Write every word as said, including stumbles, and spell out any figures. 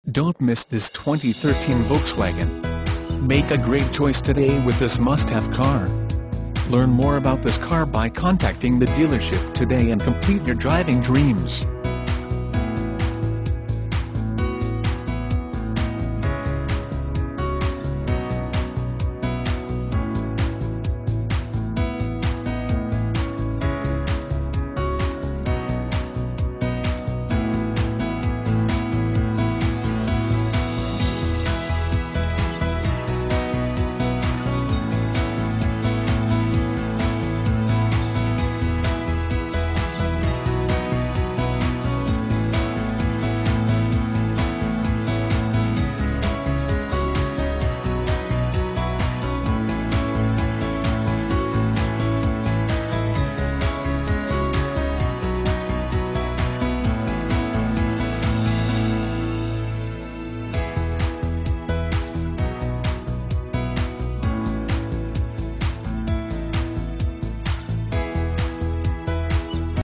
Don't miss this twenty thirteen Volkswagen. Make a great choice today with this must-have car. Learn more about this car by contacting the dealership today and complete your driving dreams.